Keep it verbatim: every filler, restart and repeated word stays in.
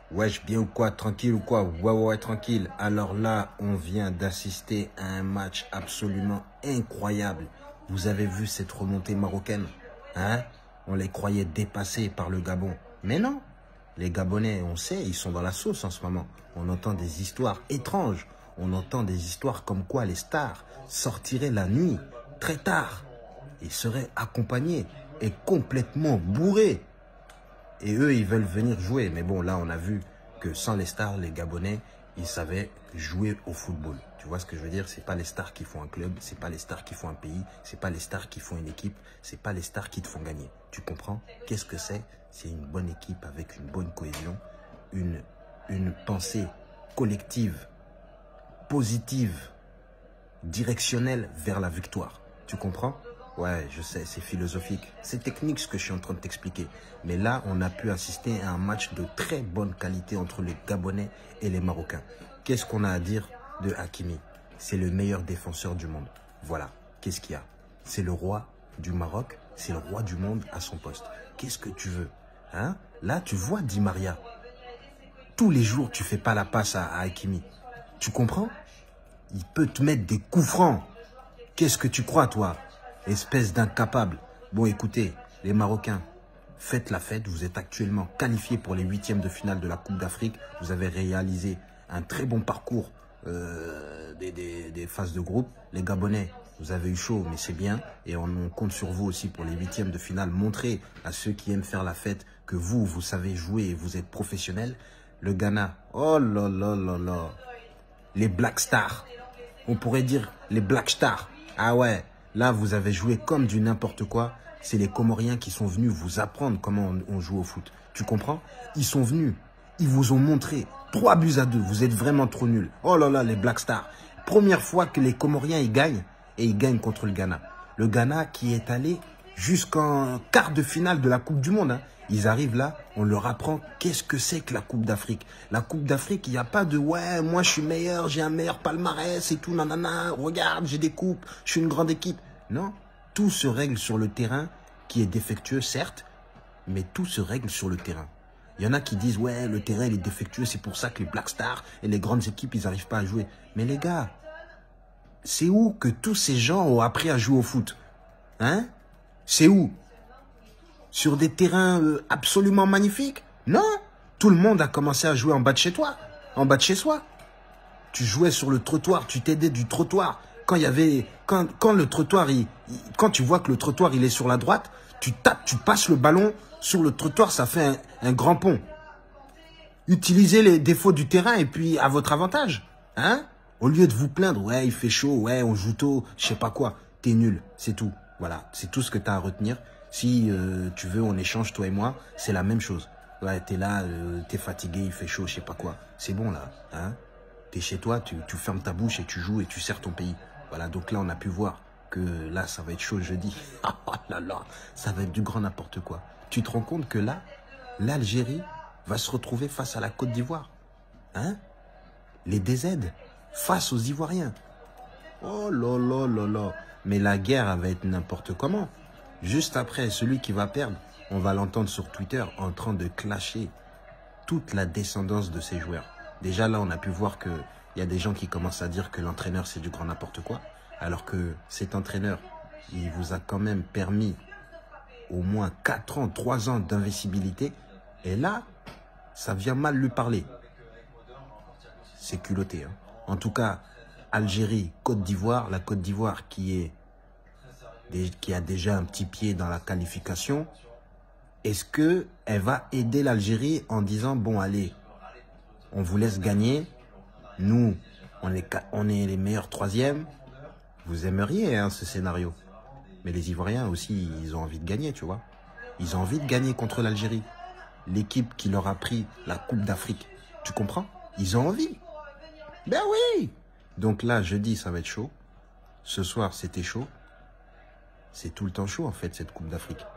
Wesh, bien ou quoi? Tranquille ou quoi? Ouais, ouais, ouais, tranquille. Alors là, on vient d'assister à un match absolument incroyable. Vous avez vu cette remontée marocaine? Hein? On les croyait dépassés par le Gabon. Mais non. Les Gabonais, on sait, ils sont dans la sauce en ce moment. On entend des histoires étranges. On entend des histoires comme quoi les stars sortiraient la nuit, très tard, et seraient accompagnés et complètement bourrés. Et eux, ils veulent venir jouer. Mais bon, là, on a vu que sans les stars, les Gabonais, ils savaient jouer au football. Tu vois ce que je veux dire? C'est pas les stars qui font un club, c'est pas les stars qui font un pays, c'est pas les stars qui font une équipe, c'est pas les stars qui te font gagner. Tu comprends? Qu'est-ce que c'est? C'est une bonne équipe avec une bonne cohésion, une, une pensée collective, positive, directionnelle vers la victoire. Tu comprends? Ouais, je sais, c'est philosophique. C'est technique ce que je suis en train de t'expliquer. Mais là, on a pu assister à un match de très bonne qualité entre les Gabonais et les Marocains. Qu'est-ce qu'on a à dire de Hakimi? C'est le meilleur défenseur du monde. Voilà, qu'est-ce qu'il y a? C'est le roi du Maroc, c'est le roi du monde à son poste. Qu'est-ce que tu veux? Hein? Là, tu vois Di Maria. Tous les jours, tu fais pas la passe à, à Hakimi. Tu comprends? Il peut te mettre des coups francs. Qu'est-ce que tu crois, toi? Espèce d'incapable. Bon, écoutez, les Marocains, faites la fête. Vous êtes actuellement qualifiés pour les huitièmes de finale de la Coupe d'Afrique. Vous avez réalisé un très bon parcours euh, des, des, des phases de groupe. Les Gabonais, vous avez eu chaud, mais c'est bien. Et on, on compte sur vous aussi pour les huitièmes de finale. Montrez à ceux qui aiment faire la fête que vous, vous savez jouer et vous êtes professionnels. Le Ghana, oh là là là là. Les Black Stars. On pourrait dire les Black Stars. Ah ouais. Là, vous avez joué comme du n'importe quoi. C'est les Comoriens qui sont venus vous apprendre comment on, on joue au foot. Tu comprends? Ils sont venus. Ils vous ont montré. Trois buts à deux. Vous êtes vraiment trop nuls. Oh là là, les Black Stars. Première fois que les Comoriens, ils gagnent. Et ils gagnent contre le Ghana. Le Ghana qui est allé jusqu'en quart de finale de la Coupe du Monde. Hein. Ils arrivent là, on leur apprend qu'est-ce que c'est que la Coupe d'Afrique. La Coupe d'Afrique, il n'y a pas de « ouais, moi je suis meilleur, j'ai un meilleur palmarès et tout, nanana, regarde, j'ai des coupes, je suis une grande équipe ». Non, tout se règle sur le terrain qui est défectueux, certes, mais tout se règle sur le terrain. Il y en a qui disent « ouais, le terrain il est défectueux, c'est pour ça que les Black Stars et les grandes équipes, ils n'arrivent pas à jouer ». Mais les gars, c'est où que tous ces gens ont appris à jouer au foot? Hein? C'est où? Sur des terrains euh, absolument magnifiques? Non, tout le monde a commencé à jouer en bas de chez toi, en bas de chez soi. Tu jouais sur le trottoir, tu t'aidais du trottoir. Quand il y avait, quand, quand le trottoir, il, il, quand tu vois que le trottoir il est sur la droite, tu tapes, tu passes le ballon sur le trottoir, ça fait un, un grand pont. Utilisez les défauts du terrain et puis à votre avantage, hein? Au lieu de vous plaindre, ouais, il fait chaud, ouais, on joue tôt, je sais pas quoi, t'es nul, c'est tout. Voilà, c'est tout ce que tu as à retenir. Si euh, tu veux, on échange, toi et moi, c'est la même chose. Ouais, t'es là, euh, t'es fatigué, il fait chaud, je sais pas quoi. C'est bon là, hein? T'es chez toi, tu, tu fermes ta bouche et tu joues et tu sers ton pays. Voilà, donc là, on a pu voir que là, ça va être chaud jeudi. Oh là là, ça va être du grand n'importe quoi. Tu te rends compte que là, l'Algérie va se retrouver face à la Côte d'Ivoire. Hein? Les D Z face aux Ivoiriens. Oh là là là là. Mais la guerre, elle va être n'importe comment. Juste après, celui qui va perdre, on va l'entendre sur Twitter en train de clasher toute la descendance de ses joueurs. Déjà là, on a pu voir qu'il y a des gens qui commencent à dire que l'entraîneur, c'est du grand n'importe quoi. Alors que cet entraîneur, il vous a quand même permis au moins quatre ans, trois ans d'invisibilité. Et là, ça vient mal lui parler. C'est culotté. Hein. En tout cas, Algérie, Côte d'Ivoire, la Côte d'Ivoire qui est qui a déjà un petit pied dans la qualification, est-ce qu'elle va aider l'Algérie en disant, bon allez, on vous laisse gagner, nous, on est, on est les meilleurs troisièmes, vous aimeriez hein, ce scénario. Mais les Ivoiriens aussi, ils ont envie de gagner, tu vois. Ils ont envie de gagner contre l'Algérie, l'équipe qui leur a pris la Coupe d'Afrique. Tu comprends? Ils ont envie. Ben oui. Donc là, jeudi, ça va être chaud. Ce soir, c'était chaud. C'est tout le temps chaud, en fait, cette Coupe d'Afrique.